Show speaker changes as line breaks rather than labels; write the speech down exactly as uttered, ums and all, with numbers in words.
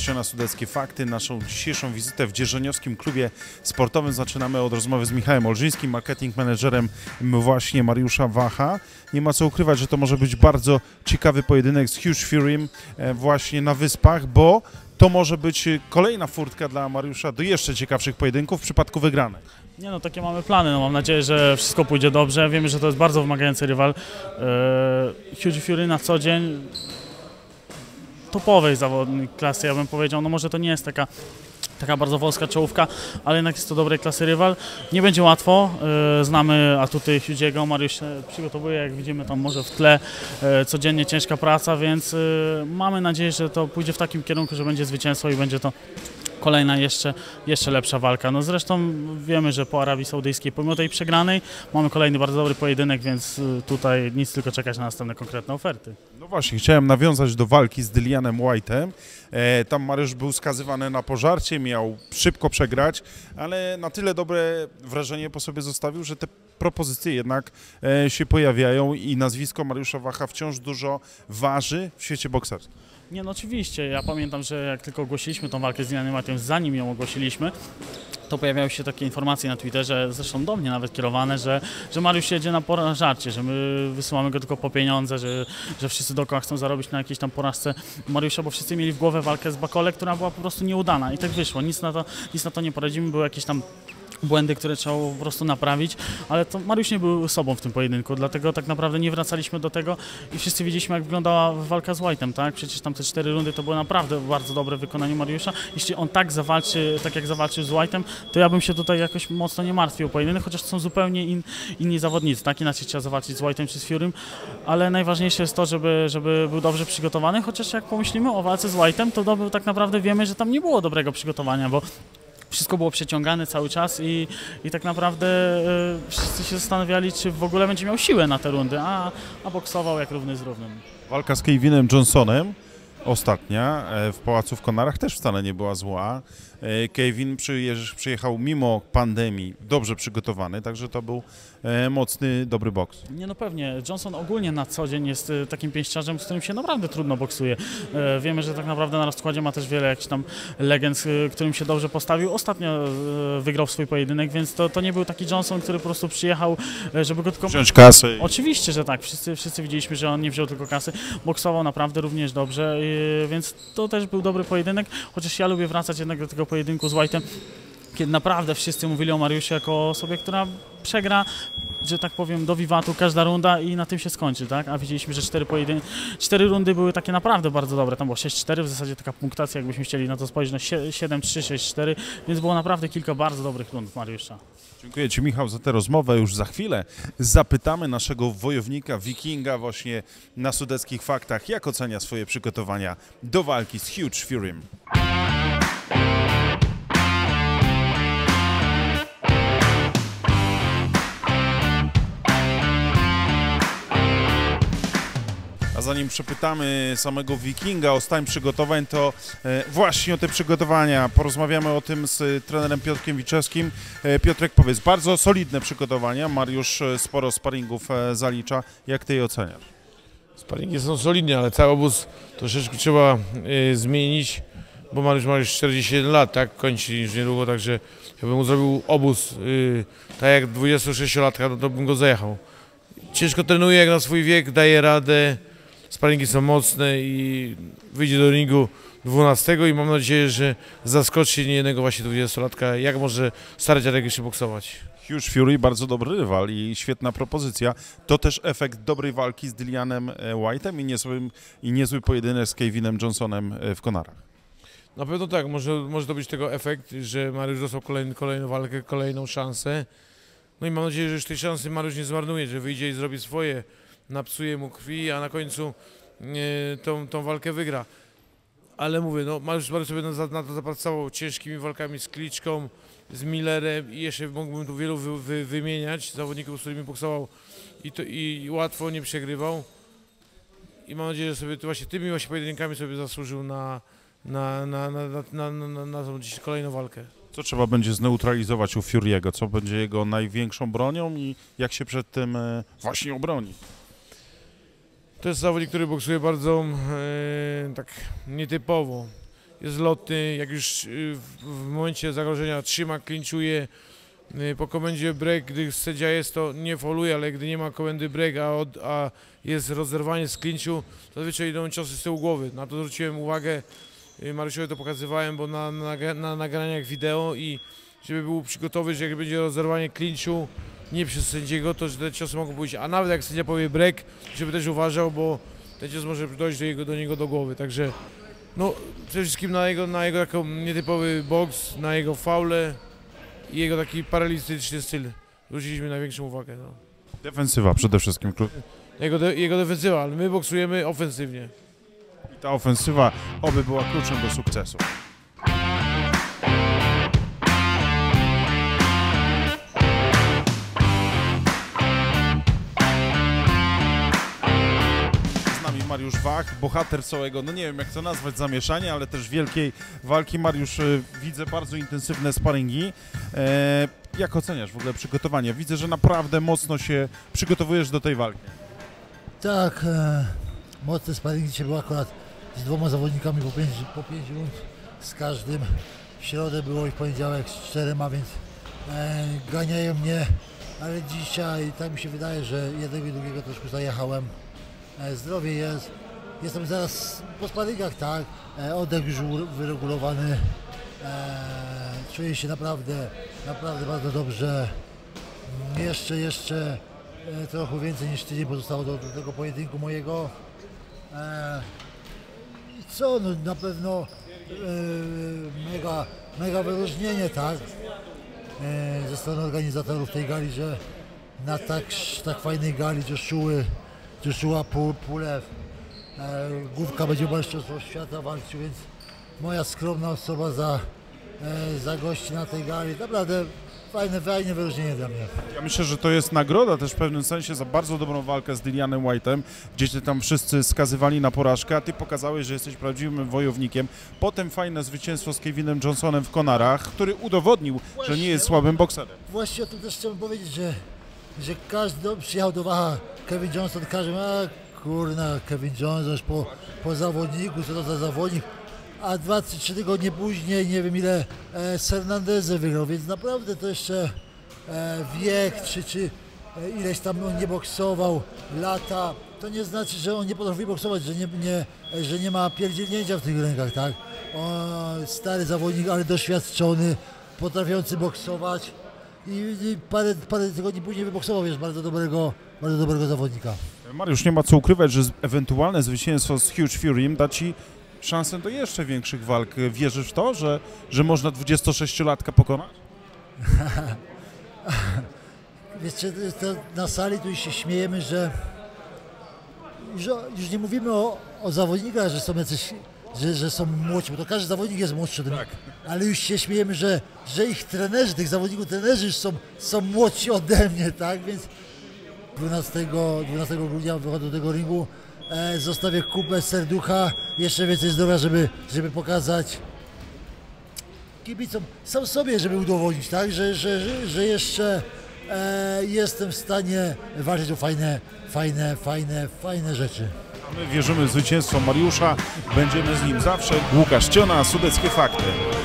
gościa na Sudeckie Fakty. Naszą dzisiejszą wizytę w dzierżoniowskim klubie sportowym zaczynamy od rozmowy z Michałem Olżyńskim, marketing managerem właśnie Mariusza Wacha. Nie ma co ukrywać, że to może być bardzo ciekawy pojedynek z Huge Furym właśnie na Wyspach, bo to może być kolejna furtka dla Mariusza do jeszcze ciekawszych pojedynków w przypadku wygranej.
Nie no, takie mamy plany, no, mam nadzieję, że wszystko pójdzie dobrze. Wiemy, że to jest bardzo wymagający rywal. Eee, Huge Fury na co dzień topowej zawodnik klasy, ja bym powiedział. No może to nie jest taka, taka bardzo wąska czołówka, ale jednak jest to dobrej klasy rywal. Nie będzie łatwo, eee, znamy atuty Hughego, Mariusz się przygotowuje, jak widzimy tam może w tle, eee, codziennie ciężka praca, więc eee, mamy nadzieję, że to pójdzie w takim kierunku, że będzie zwycięstwo i będzie to kolejna jeszcze, jeszcze lepsza walka. No zresztą wiemy, że po Arabii Saudyjskiej, pomimo tej przegranej, mamy kolejny bardzo dobry pojedynek, więc tutaj nic, tylko czekać na następne konkretne oferty.
No właśnie, chciałem nawiązać do walki z Dillianem White'em. E, tam Mariusz był skazywany na pożarcie, miał szybko przegrać, ale na tyle dobre wrażenie po sobie zostawił, że te propozycje jednak e, się pojawiają i nazwisko Mariusza Wacha wciąż dużo waży w świecie bokserskim.
Nie, no oczywiście, ja pamiętam, że jak tylko ogłosiliśmy tą walkę z Dillianem White'em, zanim ją ogłosiliśmy, to pojawiały się takie informacje na Twitterze, zresztą do mnie nawet kierowane, że, że Mariusz jedzie na porażarcie, że my wysyłamy go tylko po pieniądze, że, że wszyscy dookoła chcą zarobić na jakiejś tam porażce Mariusza, bo wszyscy mieli w głowie walkę z Bakole, która była po prostu nieudana i tak wyszło, nic na to, nic na to nie poradzimy, były jakieś tam błędy, które trzeba po prostu naprawić, ale to Mariusz nie był sobą w tym pojedynku, dlatego tak naprawdę nie wracaliśmy do tego i wszyscy widzieliśmy, jak wyglądała walka z White'em, tak? Przecież tam te cztery rundy to było naprawdę bardzo dobre wykonanie Mariusza. Jeśli on tak zawalczy, tak jak zawalczył z White'em, to ja bym się tutaj jakoś mocno nie martwił o pojedynek, chociaż są zupełnie in, inni zawodnicy, tak? Inaczej trzeba zawalczyć z White'em czy z Furym, ale najważniejsze jest to, żeby, żeby był dobrze przygotowany, chociaż jak pomyślimy o walce z White'em, to do, tak naprawdę wiemy, że tam nie było dobrego przygotowania, bo wszystko było przeciągane cały czas i, i tak naprawdę y, wszyscy się zastanawiali, czy w ogóle będzie miał siłę na te rundy, a, a boksował jak równy z równym.
Walka z Kevinem Johnsonem, ostatnia, w Pałacu w Konarach, też wcale nie była zła. Kevin przyjechał mimo pandemii dobrze przygotowany, także to był mocny, dobry boks.
Nie no pewnie, Johnson ogólnie na co dzień jest takim pięściarzem, z którym się naprawdę trudno boksuje. Wiemy, że tak naprawdę na rozkładzie ma też wiele jakichś tam legend, którym się dobrze postawił. Ostatnio wygrał swój pojedynek, więc to, to nie był taki Johnson, który po prostu przyjechał, żeby go tylko...
wziąć kasę.
Oczywiście, że tak. Wszyscy, wszyscy widzieliśmy, że on nie wziął tylko kasy. Boksował naprawdę również dobrze, więc to też był dobry pojedynek, chociaż ja lubię wracać jednak do tego pojedynku z White'em, kiedy naprawdę wszyscy mówili o Mariusie jako osobie, która przegra, że tak powiem, do wiwatu każda runda i na tym się skończy, tak? A widzieliśmy, że cztery, pojedyn... cztery rundy były takie naprawdę bardzo dobre. Tam było sześć cztery, w zasadzie taka punktacja, jakbyśmy chcieli na to spojrzeć, na siedem trzy, sześć cztery, więc było naprawdę kilka bardzo dobrych rund Mariusza.
Dziękuję Ci, Michał, za tę rozmowę. Już za chwilę zapytamy naszego wojownika, wikinga właśnie na Sudeckich Faktach, jak ocenia swoje przygotowania do walki z Huge Furym. A zanim przepytamy samego wikinga o stan przygotowań, to e, właśnie o te przygotowania porozmawiamy o tym z trenerem Piotrkiem Wiczewskim. E, Piotrek, powiedz, bardzo solidne przygotowania, Mariusz sporo sparingów e, zalicza. Jak Ty je oceniasz?
Sparingi są solidne, ale cały obóz troszeczkę trzeba y, zmienić, bo Mariusz ma już czterdzieści jeden lat, tak? Kończy już niedługo, także jakbym mu zrobił obóz y, tak jak dwudziestosześciolatka, no to bym go zajechał. Ciężko trenuje jak na swój wiek, daje radę. Sparingi są mocne i wyjdzie do ringu dwunastego i mam nadzieję, że zaskoczy niejednego właśnie dwudziestolatka, jak może stary dziadek jeszcze boksować.
Huge Fury, bardzo dobry rywal i świetna propozycja. To też efekt dobrej walki z Dillianem White'em i niezły, i niezły pojedynek z Kevinem Johnsonem w Konarach.
Na pewno tak, może, może to być tego efekt, że Mariusz dostał kolejny, kolejną walkę, kolejną szansę. No i mam nadzieję, że już tej szansy Mariusz nie zmarnuje, że wyjdzie i zrobi swoje, napsuje mu krwi, a na końcu e, tą, tą walkę wygra. Ale mówię, no Mariusz, Mariusz sobie na, na to zapracował ciężkimi walkami z Kliczką, z Millerem i jeszcze mógłbym tu wielu wy, wy, wymieniać zawodników, z którymi boksował i, to, i łatwo nie przegrywał. I mam nadzieję, że sobie właśnie tymi właśnie pojedynkami sobie zasłużył na, na, na, na, na, na, na, na, na tą dziś kolejną walkę.
Co trzeba będzie zneutralizować u Fury'ego? Co będzie jego największą bronią i jak się przed tym właśnie obroni?
To jest zawodnik, który boksuje bardzo e, tak nietypowo. jest lotny, jak już y, w, w momencie zagrożenia trzyma, klinczuje. Y, Po komendzie break, gdy sędzia jest, to nie fauluje, ale gdy nie ma komendy break, a, od, a jest rozerwanie z klinczu, zazwyczaj idą ciosy z tyłu głowy. Na to zwróciłem uwagę, y, Mariuszowi to pokazywałem, bo na, na, na nagraniach wideo i żeby był przygotowy, że jak będzie rozerwanie klinczu nie przez sędziego, to że te ciosy mogą pójść, a nawet jak sędzia powie break, żeby też uważał, bo ten cios może dojść do, jego, do niego do głowy, także no przede wszystkim na jego, na jego taki nietypowy boks, na jego faule i jego taki paralistyczny styl zwróciliśmy największą uwagę. No.
Defensywa przede wszystkim.
Jego, de, jego defensywa, ale my boksujemy ofensywnie.
I ta ofensywa oby była kluczem do sukcesu. Mariusz Wach, bohater całego, no nie wiem jak to nazwać, zamieszania, ale też wielkiej walki. Mariusz, widzę bardzo intensywne sparingi. E, jak oceniasz w ogóle przygotowanie? Widzę, że naprawdę mocno się przygotowujesz do tej walki.
Tak, e, mocne sparingi dzisiaj były akurat z dwoma zawodnikami po pięć, po pięć rund z każdym. W środę było i w poniedziałek z czterema, więc e, ganiają mnie, ale dzisiaj tak mi się wydaje, że jednego i drugiego troszkę zajechałem. Zdrowie jest, jestem zaraz po sparingach, tak, oddech już wyregulowany, czuję się naprawdę, naprawdę bardzo dobrze. Jeszcze, jeszcze trochę więcej niż tydzień pozostało do, do tego pojedynku mojego. I co, no na pewno mega, mega wyróżnienie, tak, ze strony organizatorów tej gali, że na tak, tak fajnej gali Joshua Joshua Pulew, e, główka będzie mistrzostwo świata walczył, więc moja skromna osoba za, e, za gości na tej gali. Naprawdę fajne, fajne wyróżnienie dla mnie.
Ja myślę, że to jest nagroda też w pewnym sensie za bardzo dobrą walkę z Dillianem White'em, gdzie cię tam wszyscy skazywali na porażkę, a ty pokazałeś, że jesteś prawdziwym wojownikiem. Potem fajne zwycięstwo z Kevinem Johnsonem w Konarach, który udowodnił,
Właśnie,
że nie jest słabym bokserem.
Właśnie o tym też chciałbym powiedzieć, że, że każdy przyjechał do Wacha, Kevin Johnson, każdy, a kurna, Kevin Johnson już po, po zawodniku, co to za zawodnik, a dwa, trzy, trzy tygodnie później, nie wiem ile e, z Hernandezem wygrał, więc naprawdę to jeszcze e, wiek, czy, czy e, ileś tam on nie boksował, lata, to nie znaczy, że on nie potrafi boksować, że nie, nie, że nie ma pierdzielnięcia w tych rękach, tak? O, stary zawodnik, ale doświadczony, potrafiący boksować. I, i parę, parę tygodni później wyboksował, wiesz, bardzo dobrego, bardzo dobrego zawodnika.
Mariusz, nie ma co ukrywać, że ewentualne zwycięstwo z Huge Furym da ci szansę do jeszcze większych walk. Wierzysz w to, że, że można dwudziestosześciolatka pokonać?
Wiecie, to na sali tu się śmiejemy, że, że już nie mówimy o, o zawodnikach, że są jacyś, że, że są młodsi, bo to każdy zawodnik jest młodszy ode mnie, tak. Ale już się śmiejemy, że, że ich trenerzy, tych zawodników trenerzy już są, są młodsi ode mnie, tak, więc dwunastego grudnia wychodzę do tego ringu, e, zostawię kupę serducha, jeszcze więcej zdrowia, żeby, żeby pokazać kibicom, sam sobie, żeby udowodnić, tak, że, że, że, że jeszcze e, jestem w stanie walczyć o fajne, fajne, fajne, fajne rzeczy.
My wierzymy w zwycięstwo Mariusza, będziemy z nim zawsze. Łukasz Ciona, Sudeckie Fakty.